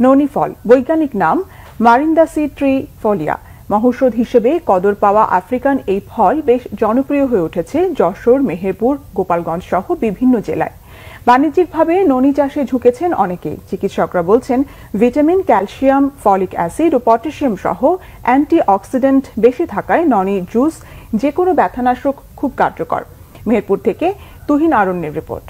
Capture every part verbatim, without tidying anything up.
ননি ফল, বৈজ্ঞানিক নাম মারিন্দাসি ট্রিফোলিয়া। মহৌষধ হিসেবে কদর পাওয়া আফ্রিকান এই ফল বেশ জনপ্রিয় হয়ে উঠেছে যশোর, মেহেরপুর, গোপালগঞ্জ সহ বিভিন্ন জেলায়। বাণিজ্যিকভাবে ননি চাষে ঝুঁকেছেন অনেকেই। চিকিৎসকরা বলছেন, ভিটামিন, ক্যালসিয়াম, ফলিক অ্যাসিড ও পটাশিয়াম সহ অ্যান্টি অক্সিডেন্ট বেশি থাকায় ননি জুস যে কোনো ব্যথানাশক খুব কার্যকর। মেহেরপুর থেকে তুহিন আরণ্যের রিপোর্ট।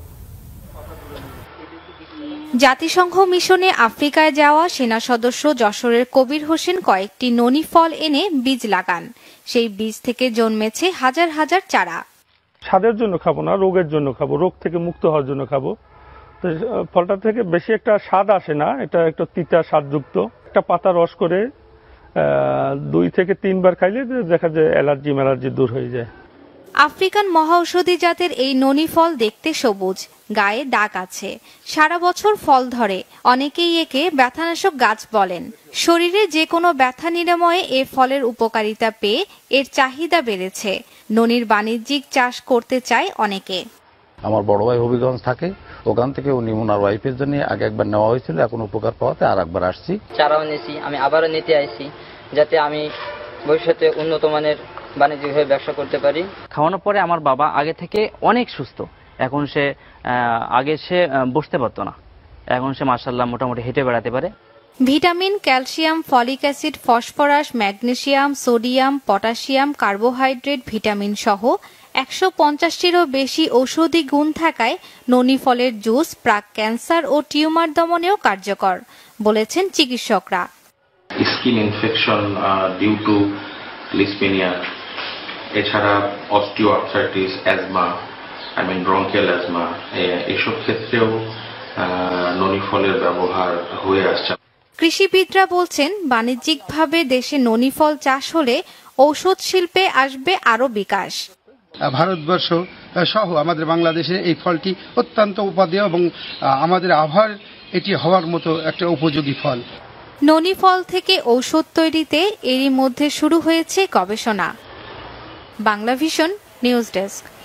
জাতিসংঘ মিশনে আফ্রিকায় যাওয়া সেনা সদস্য যশোরের কবির হোসেন কয়েকটি ননি ফল এনে বীজ লাগান। সেই বীজ থেকে জন্মেছে হাজার হাজার চারা। স্বাদের জন্য খাবো না, রোগের জন্য খাবো, রোগ থেকে মুক্ত হওয়ার জন্য খাবো। তো ফলটা থেকে বেশি একটা স্বাদ আসে না, এটা একটু তিতা স্বাদযুক্ত। একটা পাতা রস করে দুই থেকে তিনবার খাইলে দেখা যায় অ্যালার্জি ম্যালার্জি দূর হয়ে যায়। আফ্রিকান মহাঔষধি জাতের এই ননি ফল দেখতে সবুজ, গায়ে দাগ আছে, সারা বছর ফল ধরে। অনেকেই একে ব্যথানাশক গাছ বলেন। শরীরে যে কোনো ব্যথা নিরাময়ে এ ফলের উপকারিতা পেয়ে এর চাহিদা বেড়েছে। ননির বাণিজ্যিক চাষ করতে চায় অনেকে। আমার বড় ভাই হবিগঞ্জ থাকে, ওখান থেকে উনি ওনার ওয়াইফের জন্য আগে একবার নেওয়া হয়েছিল, এখন উপকার পাওয়াতে আর একবার আসছি। চারাও নিয়েছি, আমি আবারও নিতে আসছি যাতে আমি ভবিষ্যতে উন্নত মানের বাণিজ্যিকভাবে ব্যবসা করতে পারি। খাওয়ানোর পরে আমার বাবা আগে থেকে অনেক সুস্থ। এখন সে আগে সে বসতে পারতো না, এখন সে মাশাআল্লাহ মোটামুটি হেঁটে বেড়াতে পারে। Vitamin, calcium, folic acid, phosphorus, magnesium, sodium, potassium, carbohydrate, vitamin সহ একশো পঞ্চাশটিরও বেশি ঔষধি গুণ থাকায় ননি ফলের জুস প্রাক ক্যান্সার ও টিউমার দমনেও কার্যকর বলেছেন চিকিৎসকরা। Skin infection due to leucopenia, এছাড়া osteoarthritis, asthma, I mean bronchial asthma, এসব ক্ষেত্রেও ননি ফলের ব্যবহার হয়ে আসছে। কৃষিবিদরা বলছেন, বাণিজ্যিকভাবে দেশে ননি ফল চাষ হলে ঔষধ শিল্পে আসবে আরো বিকাশ। ভারতবর্ষ সহ আমাদের বাংলাদেশে এই ফলটি অত্যন্ত উপাদেয় এবং আমাদের আবহাওয়ার এটি হওয়ার মতো একটা উপযোগী ফল। ননি ফল থেকে ঔষধ তৈরিতে এরই মধ্যে শুরু হয়েছে গবেষণা। Bangla Vision news desk.